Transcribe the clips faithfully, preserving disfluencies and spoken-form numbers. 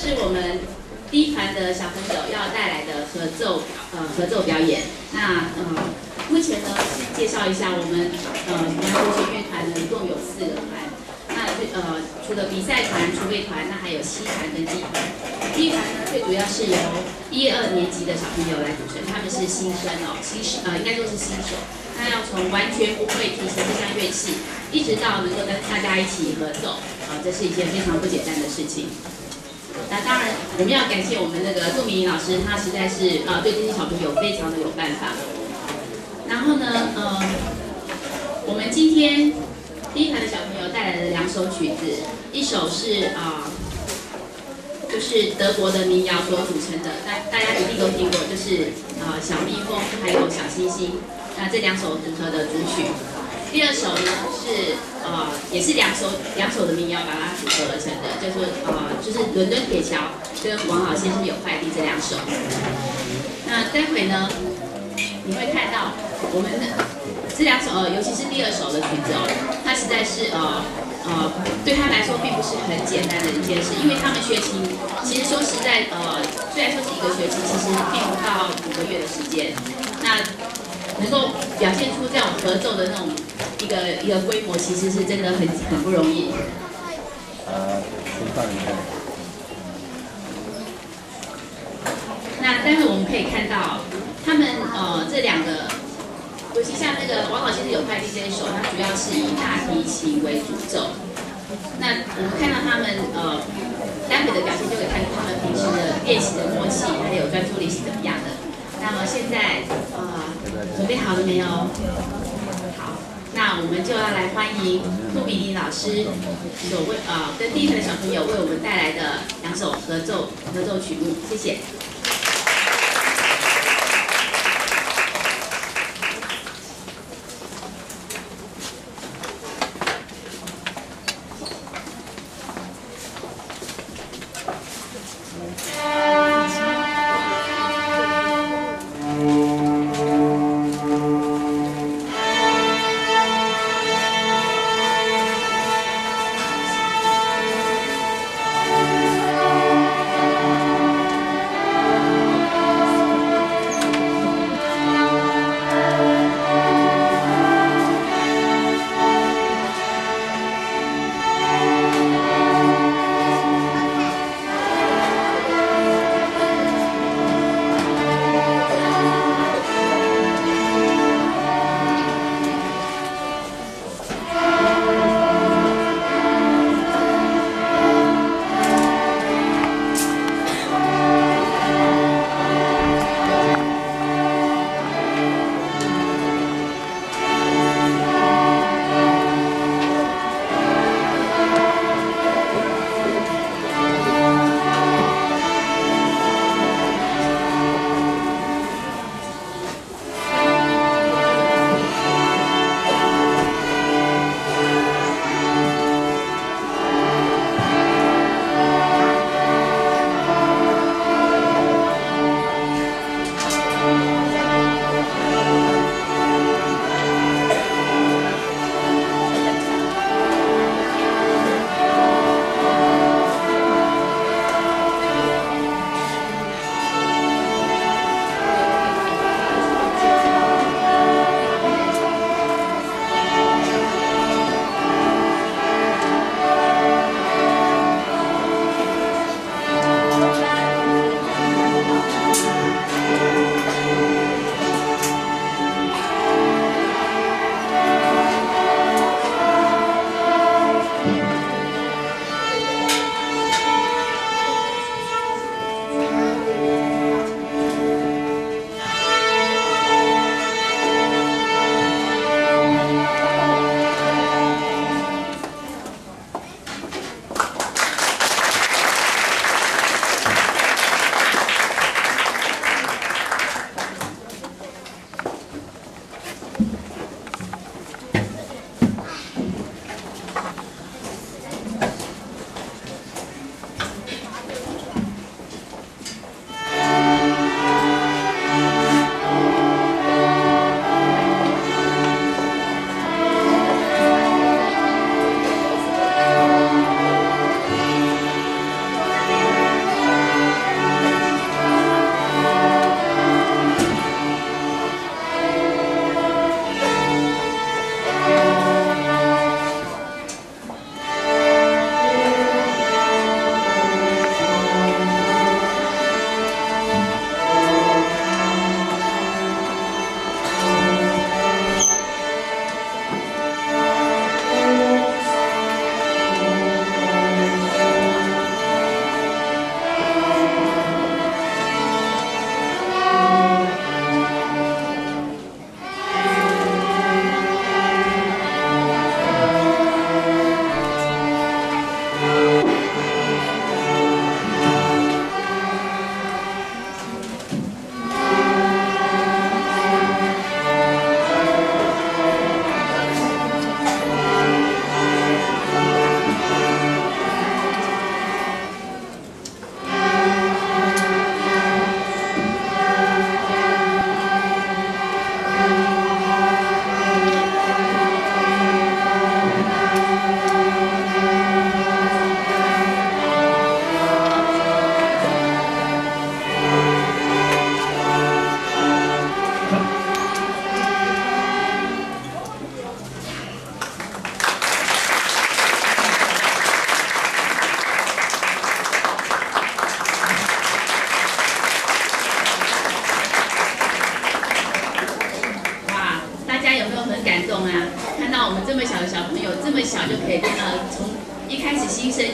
是我们第一团的小朋友要带来的合奏呃合奏表演。那呃目前呢是介绍一下我们呃南国弦乐团呢一共有四个团。那呃除了比赛团、储备团，那还有西团跟D团。D团呢最主要是由一二年级的小朋友来组成，他们是新生哦，新呃应该说是新手。那要从完全不会提琴这项乐器，一直到能够跟大家一起合奏，啊、呃，这是一件非常不简单的事情。那当然，我们要感谢我们那个杜明仪老师，他实在是呃对这些小朋友非常的有办法。然后呢，呃，我们今天第一团的小朋友带来的两首曲子，一首是啊、呃，就是德国的民谣所组成的，大大家一定都听过，就是啊、呃、小蜜蜂还有小星星。那这两首组合的主曲，第二首呢是呃也是两首两首的民谣把它组合而成的，就是呃就是伦敦铁桥跟王老先生有快递这两首。那待会呢你会看到我们的这两首呃尤其是第二首的曲子哦，它实在是呃呃对他来说并不是很简单的一件事，因为他们学琴其实说实在呃虽然说是一个学期，其实并不到五个月的时间。那能够表现出这种合奏的那种一个一个规模，其实是真的很很不容易。 呃，示范一下。 那待会我们可以看到，他们呃这两个，尤其像那个王老先生有快递这一首，它主要是以大提琴为主奏。那我们看到他们呃待会的表现，就可以看出他们平时的练习的默契，还有专注力是怎么样的。那么现在呃准备好了没有？好，那我们就要来欢迎杜明仪老师所为呃跟第一团的小朋友为我们带来的两首合奏合奏曲目，谢谢。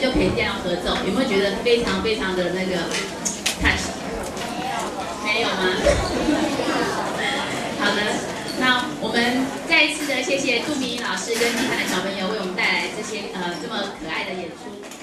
就可以这样合奏，有没有觉得非常非常的那个 touch？ 没有吗？好的，那我们再一次的谢谢杜明老师跟地盘的小朋友为我们带来这些呃这么可爱的演出。